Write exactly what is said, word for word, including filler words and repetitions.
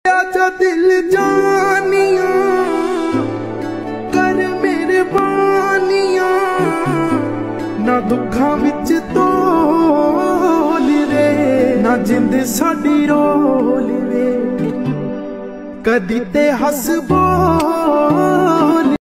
आजा दिल जानिया कर मेरे बानिया ना दुखा विच तोल रे ना जिंद साडी रोल रे कदी ते हस बोल